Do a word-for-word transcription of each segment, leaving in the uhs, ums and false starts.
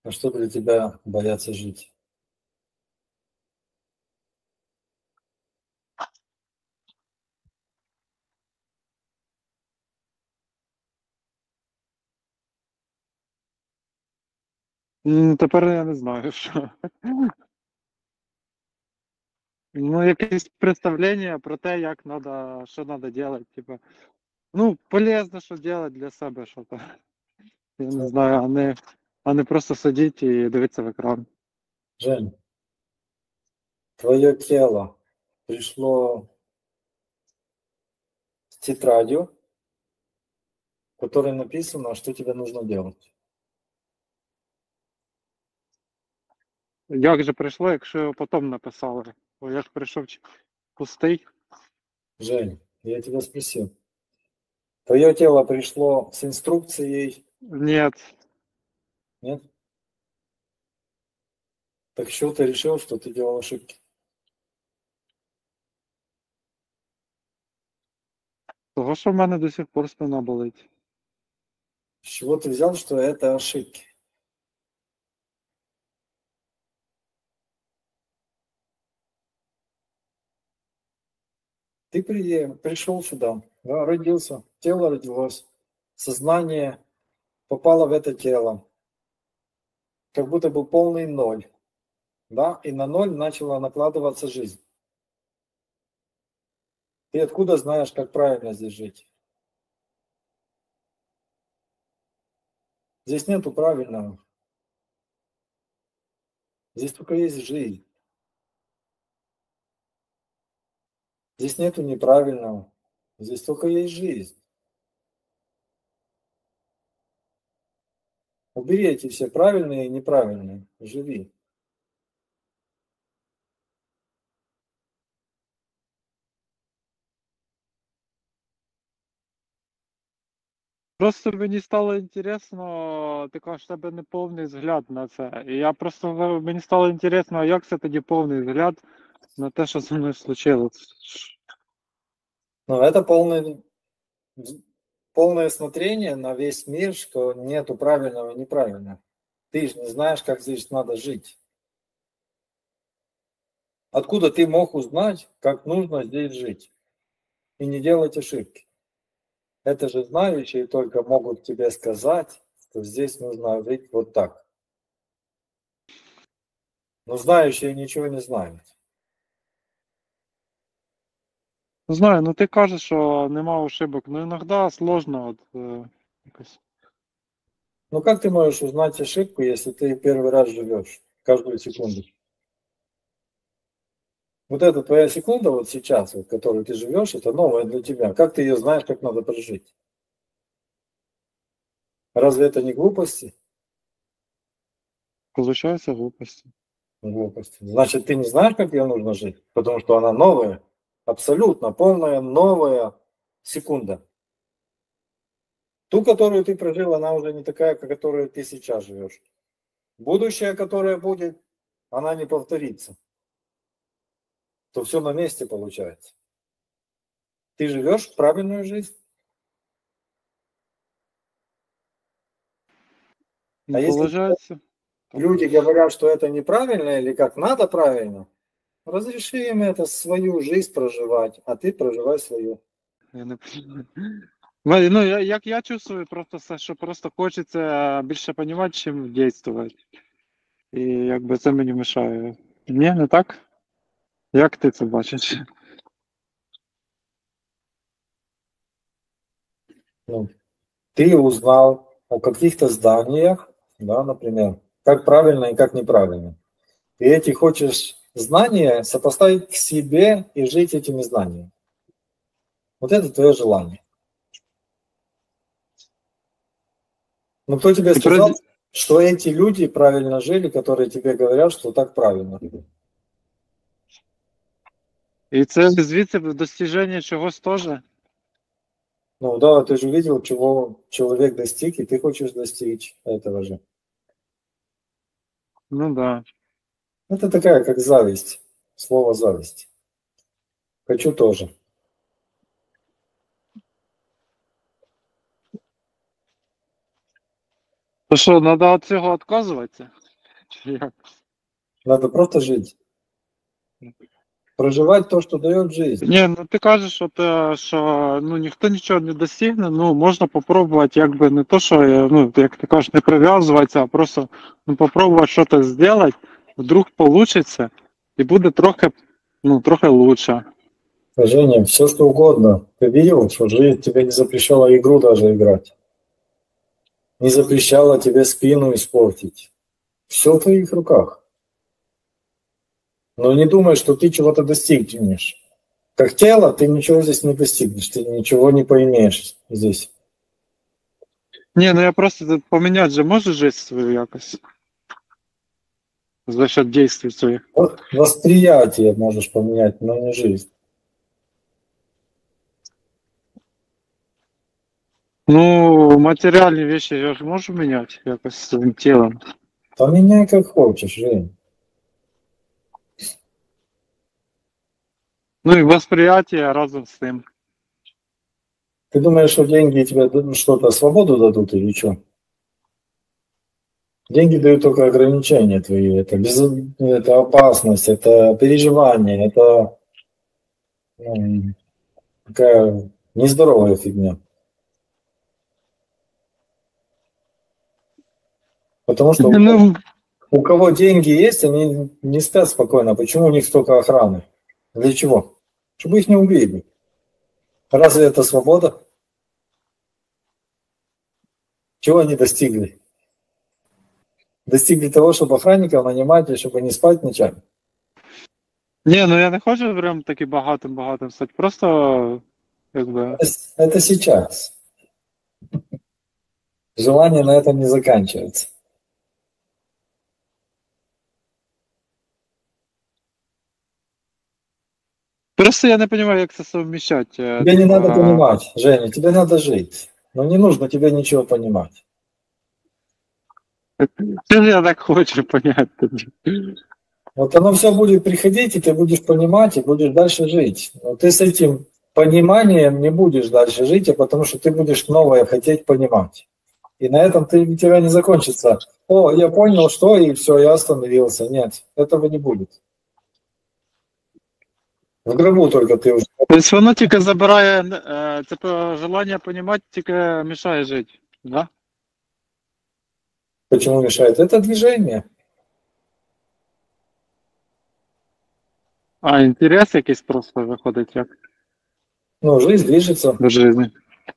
А что для тебя бояться жить? М, Тепер я не знаю, що. Ну, якесь представлення про те, як надо, що надо делать, типа. Ну, полезно, що делать для себе, що то. Я не знаю, а не, а не просто сидіти і дивитися в екран. Жень, твое тело пришло с тетрадью, в которой написано, что тебе нужно делать. Як же прийшло, якщо потім написали? О, як прийшов чи- пустий? Жень, я тебя спросил. Твое тело пришло с инструкцией, Ні. нет? Так что ты решил, что ты делал ошибки? Того, що в мене до сих пор спина болить. С чего ты взял, что это ошибки? Ты при, пришел сюда, да, родился, тело родилось, сознание попало в это тело, как будто бы полный ноль, да, и на ноль начала накладываться жизнь. Ты откуда знаешь, как правильно здесь жить? Здесь нету правильного. Здесь только есть жизнь. Здесь нету неправильного. Здесь только есть жизнь. Убери эти все правильные и неправильные. Живи. Просто мені стало інтересно, ти кажеш, в тебе не повний взгляд на це. І я просто мені стало інтересно, а як це тоді повний взгляд на те, що зі мною случилось? Но это полное, полное смотрение на весь мир, что нету правильного и неправильного. Ты же не знаешь, как здесь надо жить. Откуда ты мог узнать, как нужно здесь жить и не делать ошибки? Это же знающие только могут тебе сказать, что здесь нужно жить вот так. Но знающие ничего не знают. Ну, знаю, ну ти кажеш, що нема ошибок. Ну іноді сложно от, е, якось. Ну как ты можешь узнать ошибку, если ты первый раз живешь каждую секунду? Вот эта твоя секунда вот сейчас, вот, которую ты живешь, это новая для тебя. Как ты ее знаешь, как надо прожить? Разве это не глупости? Получається глупості. Глупости. Значит, ты не знаешь, как ее нужно жить, потому что она новая, абсолютно полная новая секунда. Ту, которую ты прожил, она уже не такая, как которую ты сейчас живешь. Будущее, которое будет, она не повторится. То все на месте получается. Ты живешь правильную жизнь. Ну, А если получається. люди говорят, что это неправильно или как надо правильно, разреши им это свою жизнь проживать, а ты проживай свою. Я не розумію. Ну, ну, я- як я чувствую, просто все, що просто хочеться більше розуміти, чим дійствувати. І якби це мені мешає. Ні, не так? Як ти це бачиш? Ну, ты узнал о каких-то зданиях, да, например, как правильно и как неправильно. И эти хочешь знания сопоставить к себе и жить этими знаниями. Вот это твое желание. Но кто тебе І сказал, при- что эти люди правильно жили, которые тебе говорят, что так правильно? І це звідси достіження чогось теж. Ну да, ты же видел, чего человек достиг, и ты хочешь достичь этого же. Ну да. Это такая, как зависть. Слово зависть. Хочу тоже. То що, треба від цього відказуватися? Чи як? Надо просто жить. Проживать то, что дает жизнь. Ні, ну ти кажеш, що, те, що ну, ніхто нічого не досягне, ну можна попробувати, якби не то, що е, ну, як ти кажеш, не прив'язуватися, а просто ну, попробувати щось зробити, вдруг вийде, і буде трохи, ну, трохи лучше. Женя, все что угодно. Ты видел, что жизнь тебе не запрещала игру даже играть. Не запрещала тебе спину испортить. Все в твоих руках. Но не думай, что ты чего-то достигнешь. Как тело, ты ничего здесь не достигнешь, ты ничего не поймешь здесь. Ні, ну я просто тут поміняти же можу життя свою якось. За счет действий своїх. Вот восприятие можешь поменять, но не жизнь. Ну, матеріальні речі я ж можу міняти якось своїм тілом. Поменяй как хочешь, Жень. Ну і восприятие разом з тим. Ты думаешь, что деньги тебе дадут что-то, свободу дадут или что? Деньги дают только ограничения твои. Это, без, это опасность, это переживание, это ну, такая нездоровая фигня. Потому что у, Ну, у кого деньги есть, они не спят спокойно. Почему у них столько охраны? Для чего? Чтобы их не убили. Разве это свобода? Чего они достигли? Достигли того, чтобы охранников нанимать, и чтобы не спать ночами. ні, ну я не хочу прям таки багатим-багатим стати. Просто, якби. Это сейчас. Желание на этом не заканчивается. Просто я не розумію, як це совміщати. е, Тебе не типа, надо понимать, Женя, тебе надо жить. Но не нужно тебе ничего понимать. Що ж я так хочу поняти тоді? Вот оно все будет приходить, и ты будешь понимать, и будешь дальше жить. Но ты с этим пониманием не будешь дальше жить, а потому что ты будешь новое хотеть понимать. И на этом ты, у тебя не закончится. О, я понял, что, и все, я остановился. Нет, этого не будет. В гробу только ты уже. Тобто воно тільки забирає, е, це по- желання понімати тільки мішає жити, да? Почему мешает? Это движение. А, інтерес якийсь просто виходить як Ну, жизнь движется. до життя.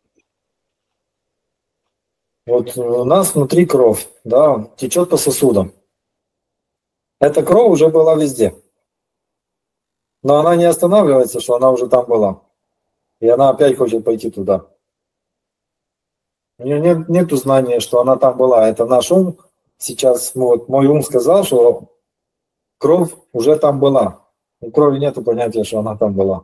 Вот у нас внутри кровь, да, течет по сосудам. Эта кровь уже была везде. Но она не останавливается, что она уже там была. И она опять хочет пойти туда. У нее нет, нету знания, что она там была. Это наш ум. Сейчас вот, мой ум сказал, что кровь уже там была. У крови нету понятия, что она там была.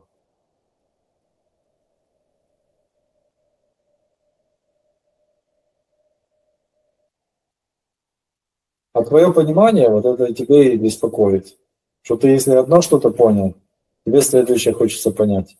А твое понимание, вот это тебе и беспокоит. Что ты, если одно что-то понял, тебе следующее хочется понять.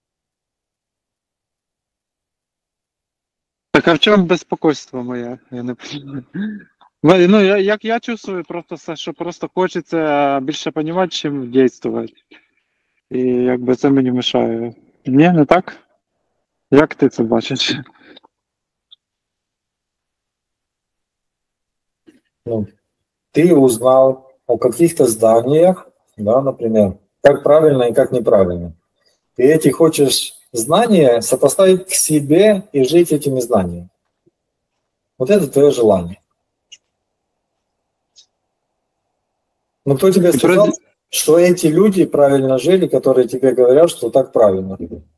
Так а в чому безпокойство моє? Я не розумію. Ну, я, як я чувствую, просто все, що просто хочеться більше розуміти, чим дійствувати. І якби це мені мешає. Ні, не так? Як ти це бачиш? Ну, ты узнал о каких-то зданиях, да, например, как правильно и как неправильно. Ты эти хочешь знания сопоставить к себе и жить этими знаниями. Вот это твое желание. Но кто тебе И сказал, про- что эти люди правильно жили, которые тебе говорят, что так правильно?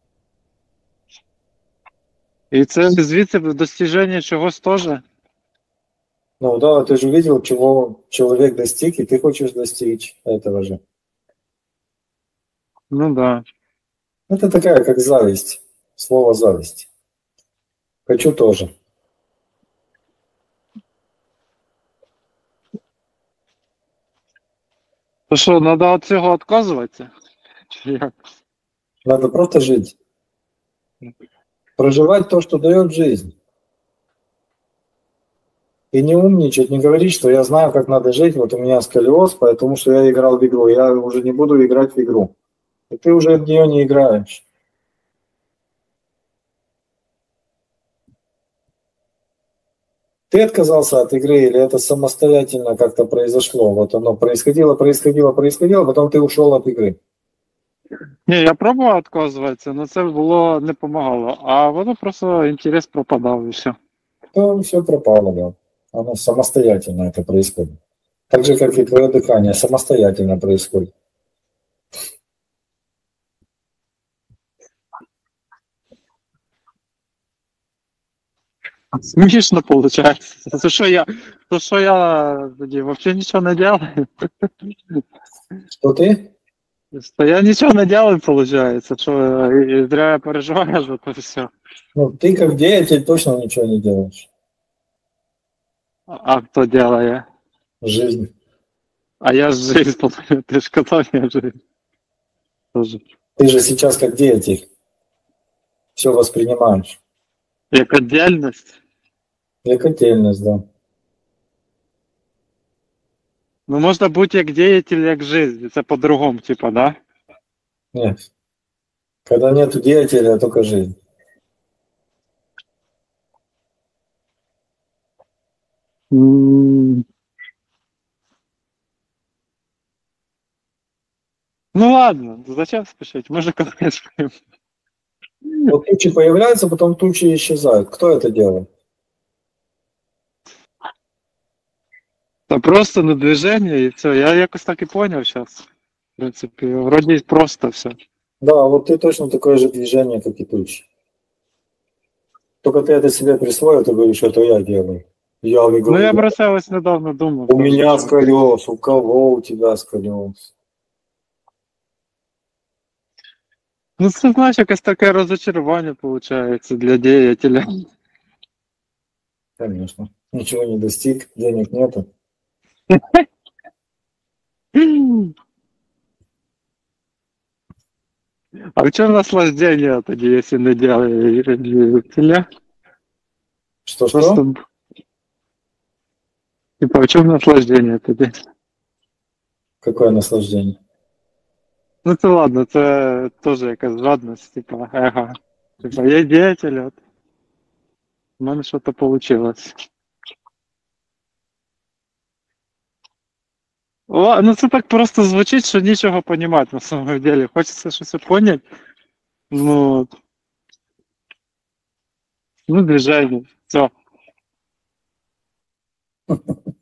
І це звідси достіження чогось теж. Ну да, ты же видел, чего человек достиг, и ты хочешь достичь этого же. Ну да. Это такая, как зависть. Слово зависть. Хочу тоже. То що, треба від цього відказуватися? Чи як? Надо просто жить. Проживать то, что дает жизнь. И не умничать, не говорить, что я знаю, как надо жить, вот у меня сколиоз, потому что я играл в игру, я уже не буду играть в игру. И ты уже в нее не играешь. Ты отказался от игры или это самостоятельно как-то произошло? Вот оно происходило, происходило, происходило, потом ты ушел от игры. Ні, я пробував відказуватися, але це було не допомагало. А воно просто інтерес пропадав і все. То все пропало, да. Оно самостоятельно это происходит. Так же, как и твое дыхание, самостоятельно происходит. Смішно виходить. То що я, то що я тоді взагалі нічого не делаю. Что ты? То я нічого не делаю, виходить. Що і зря я переживаю за це все. Ну, ты как деятель точно ничего не делаешь. А хто делає? Жизнь. А я ж жизнь, ти ж казав, я жизнь. Тоже. Ты же сейчас как деятель все воспринимаешь. Як отдельність. Как отдельность, да. Ну можна бути як діятель, як жизнь. Це по-другому, типа, да? Нет. Когда нету деятеля, только жизнь. М. Ну ладно, зачем спешить? Мы же конец. Вот тучи появляются, потом тучи исчезают. Кто это делает? Да просто на движение и все. Я якось так и понял сейчас. В принципе, вроде просто все. Да, вот ты точно такое же движение, как и тучи. Только ты это себе присвоил, ты говоришь, это я делаю. Я не Ну я говорю, бросалась недавно, думал. у меня сколиоз, у кого у тебя сколиоз? Ну це, знаєш, якесь таке розочарування получается для деятеля. Конечно. Ничего не достиг, денег нету. А в чем наслаждение тоді, если не делая деятеля? Что-что? Просто... Типа, в чем наслаждение тоді? Какое наслаждение? Ну це ладно, це теж якась жадність, типа, ега. Типа, я деятель, от. У мене щось получилось. Ла- Ну це так просто звучить, що нічого понімати на самом деле. Хочеться щось понять. Ну, от. Ну, движение. Все.